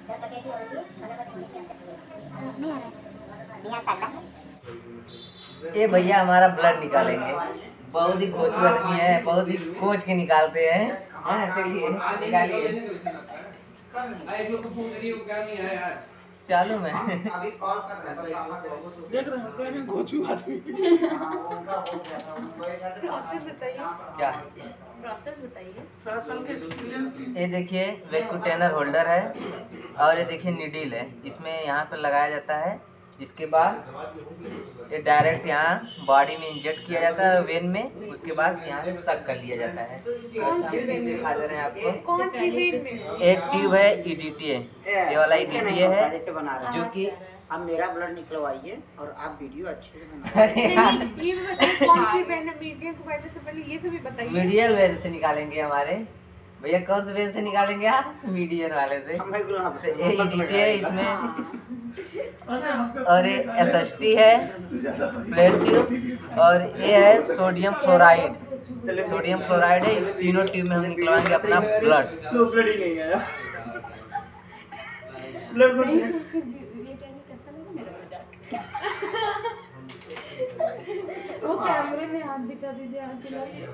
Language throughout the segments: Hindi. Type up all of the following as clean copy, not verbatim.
ये भैया हमारा ब्लड निकालेंगे। बहुत ही खोज आदमी है, बहुत ही खोज के निकालते हैं। चलिए निकालिए। चालू में अभी कॉल कर रहा है, देख रहे हो कह रहे खोजू आदमी। प्रोसेस बताइए। क्या प्रोसेस बताइए। 7 साल के एक्सपीरियंस। ये देखिए वैक्यूम टेनर होल्डर है और ये देखिए नीडल है, इसमें यहाँ पर लगाया जाता है। इसके बाद ये डायरेक्ट यहाँ बॉडी में इंजेक्ट किया जाता है और वेन में, उसके बाद यहाँ से सक कर लिया जाता है। कौन सी वेन दिखा दे रहे हैं आपको। कौन सी वेन में? एक ट्यूब है ईडीटीए, ये वाला ईडीटीए है जैसे बना रहा है जो कि आप मेरा ब्लड निकलवाइए और आप वीडियो अच्छे से बनाइए। ये भी बताइए कौन सी वेन है? मीडियम को बैठने से पहले ये सभी बताइए। मीडियल वेन से निकालेंगे हमारे भैया। कौन से वेन से निकालेंगे आप? मीडियन वाले से। ये ईडीटी है इसमें, और ये एसएसटी है प्लेट ट्यूब, और ये है सोडियम क्लोराइड। सोडियम क्लोराइड है। इस तीनों ट्यूब में हम निकलवाएंगे अपना ब्लड। ब्लड ही नहीं आया। वो कैमरे में हाथ दिखा दीजिए, हाथ दिलाइए।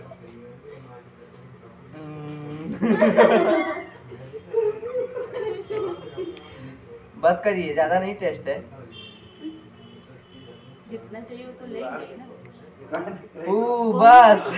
बस करिए, ज्यादा नहीं टेस्ट है। जितना चाहिए वो तो लेंगे ना। बस।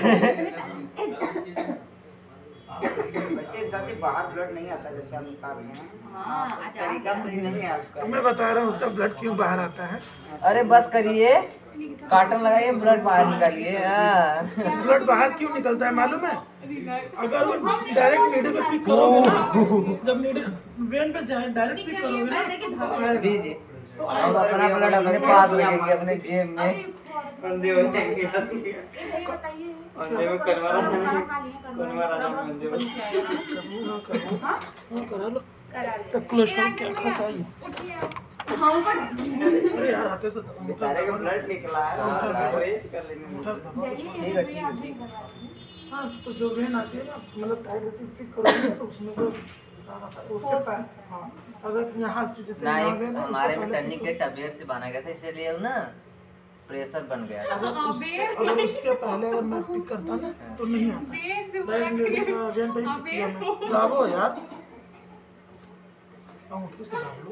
वैसे साथी बाहर ब्लड नहीं आता जैसे हम निकाल रहे हैं। हाँ, तरीका सही नहीं है उसका। मैं बता रहा हूँ उसका ब्लड क्यों बाहर आता है। अरे बस करिए, कार्टन लगाइए, ब्लड बाहर निकालिए। ब्लड बाहर क्यों निकलता है मालूम है? अगर वो डायरेक्ट नीडल पे पिक करोगे ना, जब नीडल वेन पे जाए डायरेक्ट पिक करोगे ना दीजिए, तो हम अपना ब्लड अपने पास रखेंगे, अपने जेब में। अंधे हो जाएंगे। अंधे में कन्वर्ट अंधे में। करा लो। तब क्लोस्ट्रॉम क्या खाता है? अरे यार हाथे से बेचारे का ब्लड निकला है, वेस्ट कर लेंगे। ठीक है, ठीक है, ठीक है। हाँ तो जो वेन आती है ना, मतलब टाइट रहती है, पिक करोगे तो उसमें से उसके पैर। हाँ अगर यहाँ से जैसे ना, यहाँ एक वेन है, हमारे में टर्निकेट अबेर से बना गया था, इसलिए ना प्रेशर बन गया था। अगर उसके पहले अगर मैं पिक करता ना तो नहीं आता। डायरेक्ट वेन पे पिक किया मैं। दाबो यार, अंगूठे से दाब लो।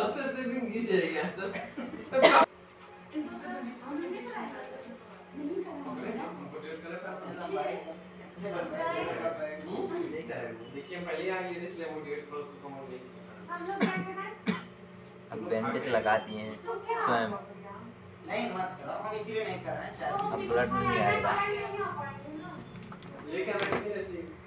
अब बैंडेज लगा दिए हैं स्वयं। नहीं मत करो, हम इसीलिए नहीं कर रहे हैं। अब ब्लड नहीं आएगा।